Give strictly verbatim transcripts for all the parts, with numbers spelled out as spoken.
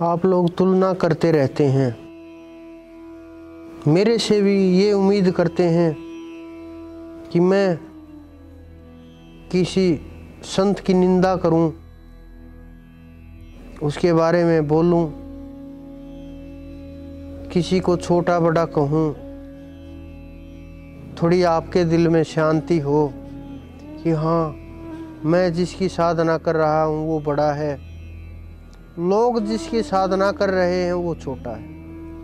आप लोग तुलना करते रहते हैं, मेरे से भी ये उम्मीद करते हैं कि मैं किसी संत की निंदा करूं, उसके बारे में बोलूं, किसी को छोटा बड़ा कहूं, थोड़ी आपके दिल में शांति हो कि हाँ मैं जिसकी साधना कर रहा हूँ वो बड़ा है, लोग जिसकी साधना कर रहे हैं वो छोटा है।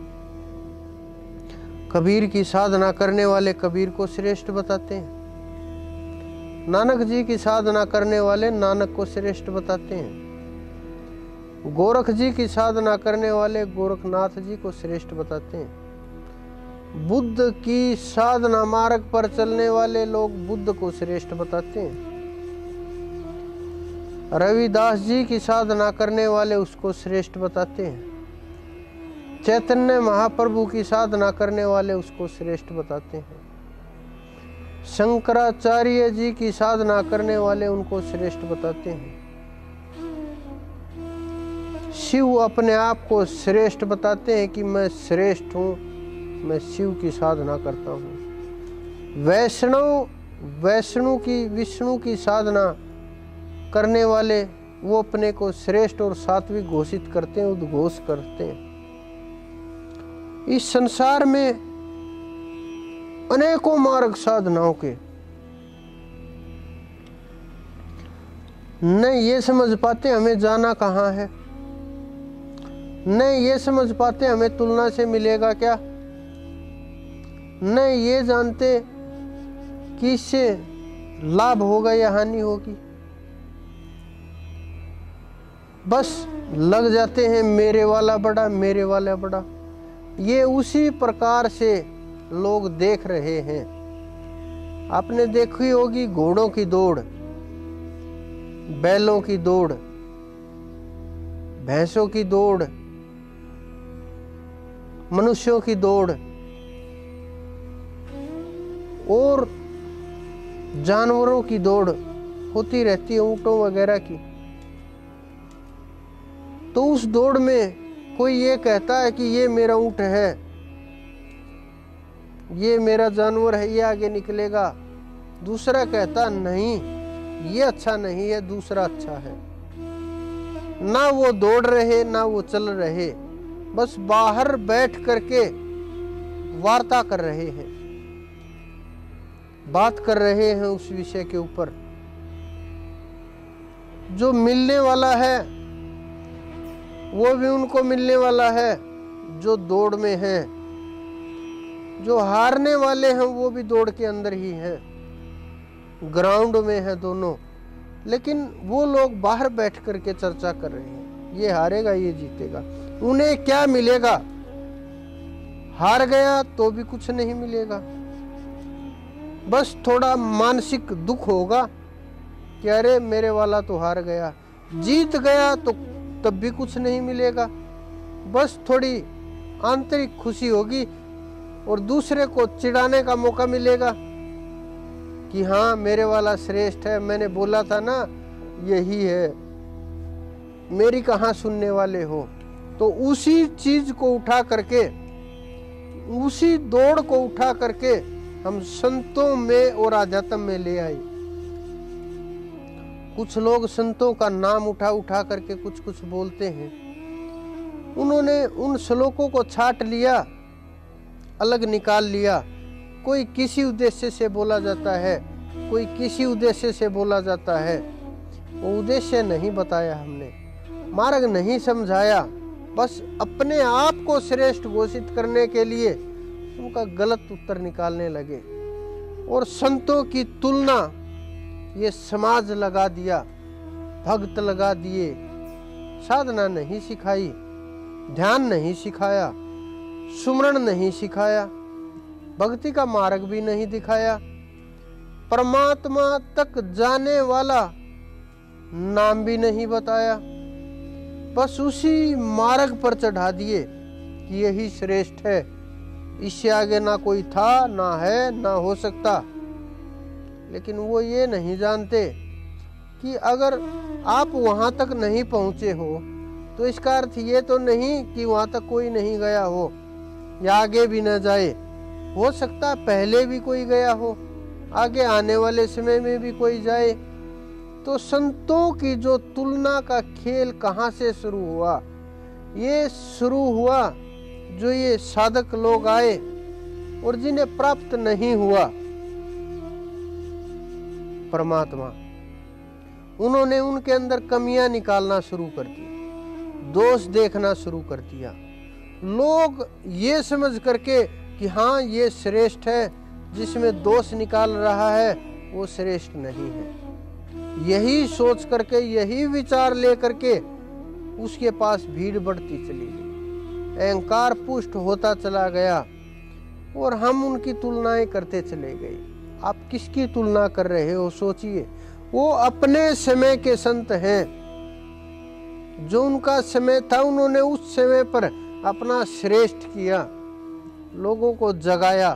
कबीर की साधना करने वाले कबीर को श्रेष्ठ बताते हैं, नानक जी की साधना करने वाले नानक को श्रेष्ठ बताते हैं, गोरख जी की साधना करने वाले गोरखनाथ जी को श्रेष्ठ बताते हैं, बुद्ध की साधना मार्ग पर चलने वाले लोग बुद्ध को श्रेष्ठ बताते हैं, रविदास जी की साधना करने वाले उसको श्रेष्ठ बताते हैं, चैतन्य महाप्रभु की साधना करने वाले उसको श्रेष्ठ बताते हैं, शंकराचार्य जी की साधना करने वाले उनको श्रेष्ठ बताते हैं, शिव अपने आप को श्रेष्ठ बताते हैं कि मैं श्रेष्ठ हूँ, मैं शिव की साधना करता हूँ। वैष्णव वैष्णु की विष्णु की साधना करने वाले वो अपने को श्रेष्ठ और सात्विक घोषित करते हैं, उद्घोष करते हैं। इस संसार में अनेकों मार्ग साधनाओं के न ये समझ पाते हमें जाना कहाँ है, न ये समझ पाते हमें तुलना से मिलेगा क्या, न ये जानते कि इससे लाभ होगा या हानि होगी। बस लग जाते हैं मेरे वाला बड़ा, मेरे वाला बड़ा। ये उसी प्रकार से लोग देख रहे हैं। आपने देखी होगी घोड़ों की दौड़, बैलों की दौड़, भैंसों की दौड़, मनुष्यों की दौड़ और जानवरों की दौड़ होती रहती है, ऊंटों वगैरह की। तो उस दौड़ में कोई ये कहता है कि ये मेरा ऊंट है, ये मेरा जानवर है, ये आगे निकलेगा। दूसरा कहता नहीं ये अच्छा नहीं है, दूसरा अच्छा है। ना वो दौड़ रहे ना वो चल रहे, बस बाहर बैठ करके वार्ता कर रहे हैं, बात कर रहे हैं उस विषय के ऊपर। जो मिलने वाला है वो भी उनको मिलने वाला है जो दौड़ में है, जो हारने वाले हैं वो भी दौड़ के अंदर ही हैं, ग्राउंड में है दोनों। लेकिन वो लोग बाहर बैठ करके चर्चा कर रहे हैं, ये हारेगा ये जीतेगा। उन्हें क्या मिलेगा? हार गया तो भी कुछ नहीं मिलेगा, बस थोड़ा मानसिक दुख होगा कि अरे मेरे वाला तो हार गया। जीत गया तो तब भी कुछ नहीं मिलेगा, बस थोड़ी आंतरिक खुशी होगी और दूसरे को चिढ़ाने का मौका मिलेगा कि हाँ मेरे वाला श्रेष्ठ है, मैंने बोला था ना यही है, मेरी कहाँ सुनने वाले हो। तो उसी चीज को उठा करके, उसी दौड़ को उठा करके हम संतों में और आध्यात्म में ले आए। कुछ लोग संतों का नाम उठा उठा करके कुछ कुछ बोलते हैं। उन्होंने उन श्लोकों को छाट लिया, अलग निकाल लिया। कोई किसी उद्देश्य से बोला जाता है, कोई किसी उद्देश्य से बोला जाता है। वो उद्देश्य नहीं बताया हमने, मार्ग नहीं समझाया, बस अपने आप को श्रेष्ठ घोषित करने के लिए उनका गलत उत्तर निकालने लगे और संतों की तुलना ये समाज लगा दिया, भक्त लगा दिए। साधना नहीं सिखाई, ध्यान नहीं सिखाया, सुमरण नहीं सिखाया, भक्ति का मार्ग भी नहीं दिखाया, परमात्मा तक जाने वाला नाम भी नहीं बताया। बस उसी मार्ग पर चढ़ा दिए कि यही श्रेष्ठ है, इससे आगे ना कोई था, ना है, ना हो सकता। लेकिन वो ये नहीं जानते कि अगर आप वहां तक नहीं पहुंचे हो तो इसका अर्थ ये तो नहीं कि वहां तक कोई नहीं गया हो या आगे भी न जाए। हो सकता है पहले भी कोई गया हो, आगे आने वाले समय में भी कोई जाए। तो संतों की जो तुलना का खेल कहाँ से शुरू हुआ? ये शुरू हुआ जो ये साधक लोग आए और जिन्हें प्राप्त नहीं हुआ परमात्मा, उन्होंने उनके अंदर कमियां निकालना शुरू कर दी, दोष देखना शुरू कर दिया। लोग ये समझ करके कि हाँ ये श्रेष्ठ है, जिसमें दोष निकाल रहा है वो श्रेष्ठ नहीं है। यही सोच करके, यही विचार लेकर के उसके पास भीड़ बढ़ती चली गई, अहंकार पुष्ट होता चला गया और हम उनकी तुलनाएं करते चले गए। आप किसकी तुलना कर रहे हो? सोचिए। वो अपने समय के संत हैं, जो उनका समय था उन्होंने उस समय पर अपना श्रेष्ठ किया, लोगों को जगाया।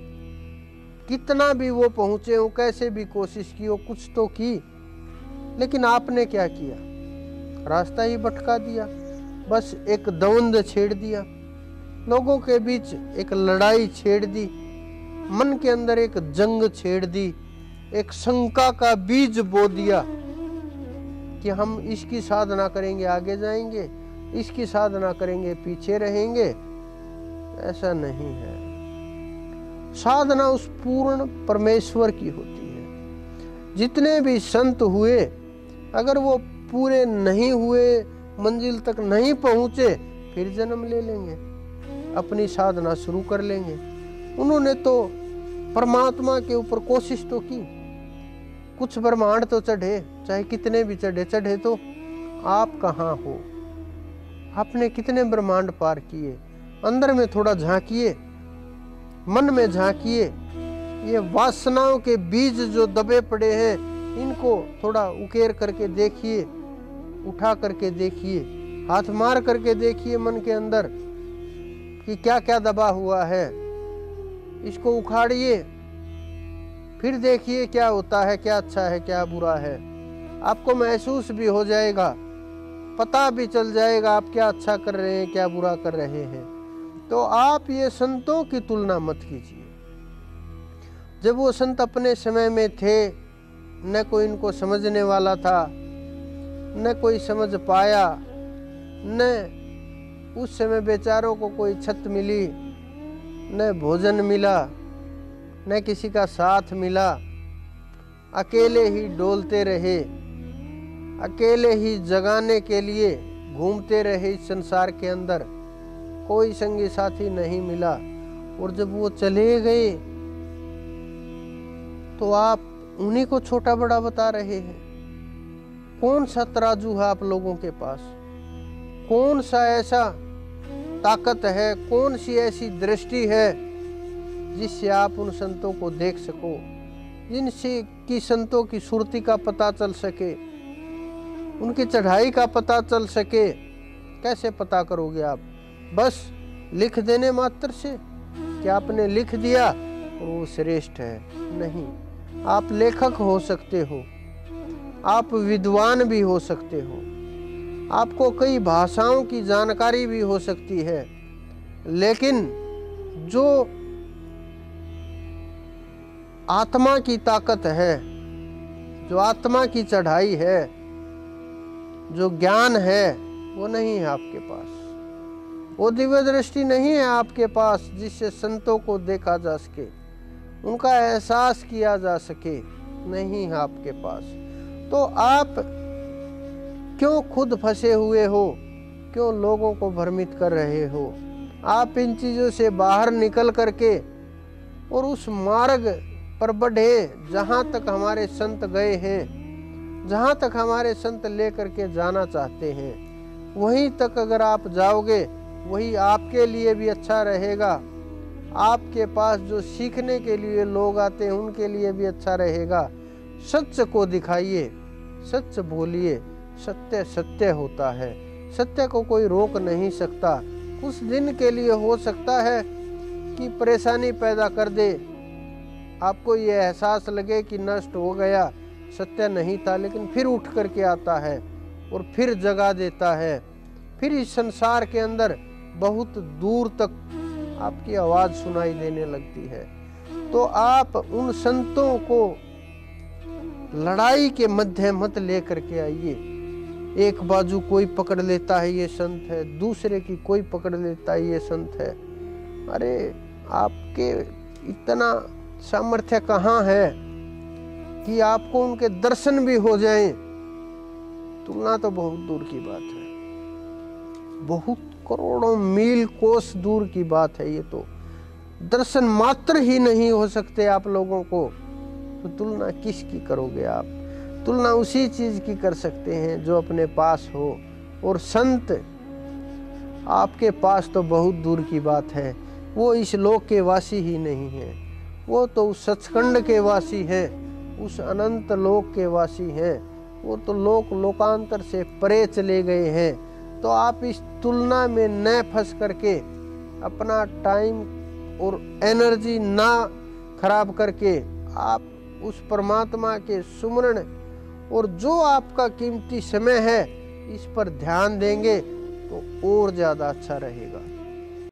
कितना भी वो पहुंचे हो, कैसे भी कोशिश की हो, कुछ तो की, लेकिन आपने क्या किया? रास्ता ही भटका दिया, बस एक द्वंद्व छेड़ दिया, लोगों के बीच एक लड़ाई छेड़ दी, मन के अंदर एक जंग छेड़ दी, एक शंका का बीज बो दिया कि हम इसकी साधना करेंगे आगे जाएंगे, इसकी साधना करेंगे पीछे रहेंगे। ऐसा नहीं है। साधना उस पूर्ण परमेश्वर की होती है। जितने भी संत हुए, अगर वो पूरे नहीं हुए, मंजिल तक नहीं पहुंचे, फिर जन्म ले लेंगे, अपनी साधना शुरू कर लेंगे। उन्होंने तो परमात्मा के ऊपर कोशिश तो की, कुछ ब्रह्मांड तो चढ़े, चाहे कितने भी चढ़े चढ़े तो आप कहाँ हो? आपने कितने ब्रह्मांड पार किए? अंदर में थोड़ा झांकिए, मन में झांकिए। ये वासनाओं के बीज जो दबे पड़े हैं, इनको थोड़ा उकेर करके देखिए, उठा करके देखिए, हाथ मार करके देखिए मन के अंदर कि क्या क्या दबा हुआ है। इसको उखाड़िए, फिर देखिए क्या होता है, क्या अच्छा है, क्या बुरा है। आपको महसूस भी हो जाएगा, पता भी चल जाएगा आप क्या अच्छा कर रहे हैं, क्या बुरा कर रहे हैं। तो आप ये संतों की तुलना मत कीजिए। जब वो संत अपने समय में थे, न कोई इनको समझने वाला था, न कोई समझ पाया, न उस समय बेचारों को कोई छत मिली, न भोजन मिला, न किसी का साथ मिला। अकेले ही डोलते रहे, अकेले ही जगाने के लिए घूमते रहे इस संसार के अंदर, कोई संगी साथी नहीं मिला। और जब वो चले गए तो आप उन्हीं को छोटा बड़ा बता रहे हैं। कौन सा तराजू है आप लोगों के पास? कौन सा ऐसा ताकत है, कौन सी ऐसी दृष्टि है जिससे आप उन संतों को देख सको, जिनसे कि संतों की सुरती का पता चल सके, उनकी चढ़ाई का पता चल सके? कैसे पता करोगे आप? बस लिख देने मात्र से कि आपने लिख दिया और वो श्रेष्ठ है? नहीं। आप लेखक हो सकते हो, आप विद्वान भी हो सकते हो, आपको कई भाषाओं की जानकारी भी हो सकती है, लेकिन जो आत्मा की ताकत है, जो आत्मा की चढ़ाई है, जो ज्ञान है, वो नहीं है आपके पास। वो दिव्य दृष्टि नहीं है आपके पास जिससे संतों को देखा जा सके, उनका एहसास किया जा सके, नहीं है आपके पास। तो आप क्यों खुद फंसे हुए हो? क्यों लोगों को भ्रमित कर रहे हो? आप इन चीज़ों से बाहर निकल करके और उस मार्ग पर बढ़े जहाँ तक हमारे संत गए हैं, जहाँ तक हमारे संत ले करके जाना चाहते हैं, वहीं तक अगर आप जाओगे, वही आपके लिए भी अच्छा रहेगा। आपके पास जो सीखने के लिए लोग आते हैं उनके लिए भी अच्छा रहेगा। सच को दिखाइए, सच बोलिए, सत्य सत्य होता है, सत्य को कोई रोक नहीं सकता। कुछ दिन के लिए हो सकता है कि परेशानी पैदा कर दे, आपको ये एहसास लगे कि नष्ट हो गया, सत्य नहीं था, लेकिन फिर उठ करके आता है और फिर जगा देता है, फिर इस संसार के अंदर बहुत दूर तक आपकी आवाज सुनाई देने लगती है। तो आप उन संतों को लड़ाई के मध्य मत लेकर के आइए। एक बाजू कोई पकड़ लेता है ये संत है, दूसरे की कोई पकड़ लेता है ये संत है। अरे आपके इतना सामर्थ्य कहाँ है कि आपको उनके दर्शन भी हो जाएं? तुलना तो बहुत दूर की बात है, बहुत करोड़ों मील कोस दूर की बात है। ये तो दर्शन मात्र ही नहीं हो सकते आप लोगों को, तो तुलना किसकी करोगे आप? तुलना उसी चीज की कर सकते हैं जो अपने पास हो। और संत आपके पास तो बहुत दूर की बात है, वो इस लोक के वासी ही नहीं है, वो तो उस सचखंड के वासी हैं, उस अनंत लोक के वासी हैं। वो तो लोक लोकांतर से परे चले गए हैं। तो आप इस तुलना में न फंस करके अपना टाइम और एनर्जी ना खराब करके आप उस परमात्मा के सुमरण और जो आपका कीमती समय है इस पर ध्यान देंगे तो और ज्यादा अच्छा रहेगा।